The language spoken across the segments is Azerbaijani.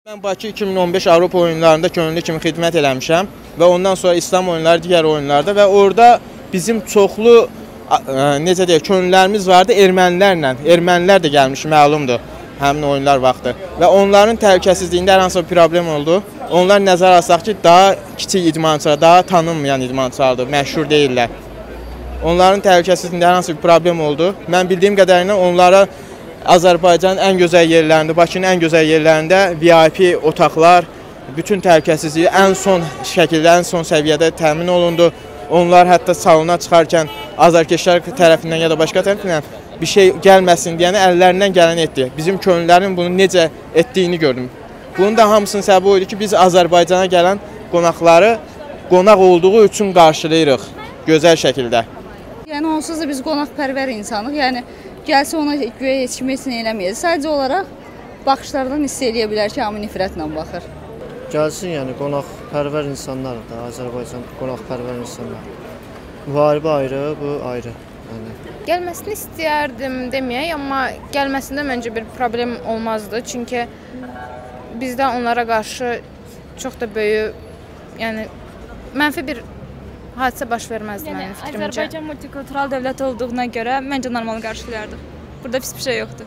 Mən Bakı 2015 Avropa oyunlarında könüllü kimi xidmət eləmişəm və ondan sonra İslam oyunları, digər oyunlarda və orada bizim çoxlu necə deyək, könüllərimiz vardı ermənilərlə. Ermənilər də gəlmiş, məlumdur həmin oyunlar vaxtı və onların təhlükəsizliyində hər hansı bir problem oldu. Onlar nəzərə alsaq ki, daha kiçik idmançılar, daha tanınmayan idmançılardır, məşhur deyirlər. Onların təhlükəsizliyində hər hansı bir problem oldu. Mən bildiyim qədərilə onlara Azərbaycanın ən gözəl yerlərində, Bakının ən gözəl yerlərində VIP otaqlar, bütün təhlükəsizliyi ən son şəkildə, ən son səviyyədə təmin olundu. Onlar hətta salona çıxarkən azarkeşlər tərəfindən ya da başqa tərəfindən bir şey gəlməsin deyəni əllərindən gələn etdi. Bizim könüllərin bunu necə etdiyini gördüm. Bunun da hamısının səbəbi oydu ki, biz Azərbaycana gələn qonaqları qonaq olduğu üçün qarşılayırıq gözəl şəkildə. Yəni onsuz da biz qonaqpərvər insanıq. Yəni gəlsə ona güya heç kim üçün eləməyəcək. Sadəcə olaraq baxışlardan hiss eləyə bilər ki, hamı nifrətlə baxır. Gəlsin, yəni qonaqpərvər insanlar da, Azərbaycan qonaqpərvər insanlar. Müharibə ayrı, bu ayrı. Yəni. Gəlməsini istəyərdim deməyək, amma gəlməsində məncə bir problem olmazdı. Çünki bizdə onlara qarşı çox da böyük, yəni mənfi bir hadisə baş verməzdi mənim fikrimcə. Azərbaycan multikultural dövlət olduğuna görə məncə normal qarşılayardıq. Burada pis bir şey yoxdur.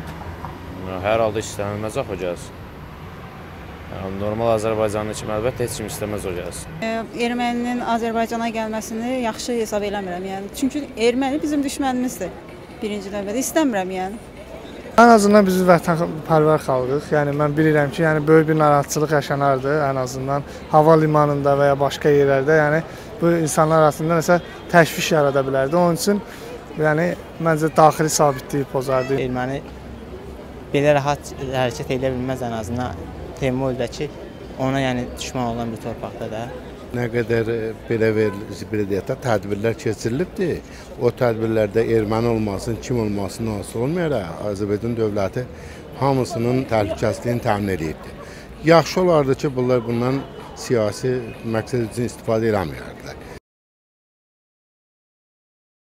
Hər halda istənilməz o gəlsin. Normal Azərbaycanlı kimi əlbəttə heç kim istəməz o gəlsin. Erməninin Azərbaycana gəlməsini yaxşı hesab eləmirəm. Yəni. Çünki erməni bizim düşmənimizdir. Birinci növbədə istəmirəm yəni. Ən azından biz vətənpərvər xalqıq. Yəni mən bilirəm ki, yəni böyük bir narahatçılıq yaşanardı ən azından hava limanında və ya başqa yerlərdə. Yəni bu insanlar arasında nəsə təşviş yarada bilərdi. Onun üçün yəni məncə daxili sabitliyi pozardı. Erməni belə rahat hərəkət edə bilməz ən azından Teymuriydəki ona yəni düşman olan bir torpaqda da. Nə qədər belə tədbirlər keçirilibdir. O tədbirlərdə erməni olmasın, kim olmasın, nasıl olmayaraq Azərbaycan dövləti hamısının təhlükəsizliyini təmin edibdir. Yaxşı olardı ki, bunlar bundan siyasi məqsəd üçün istifadə eləməyərdilər.